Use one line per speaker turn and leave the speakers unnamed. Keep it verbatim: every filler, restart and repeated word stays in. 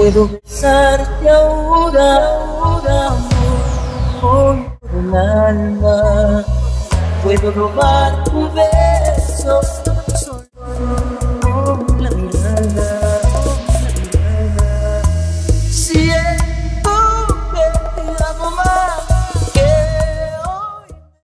Puedo besarte ahora, ahora, amor, con el alma. Puedo robar tu beso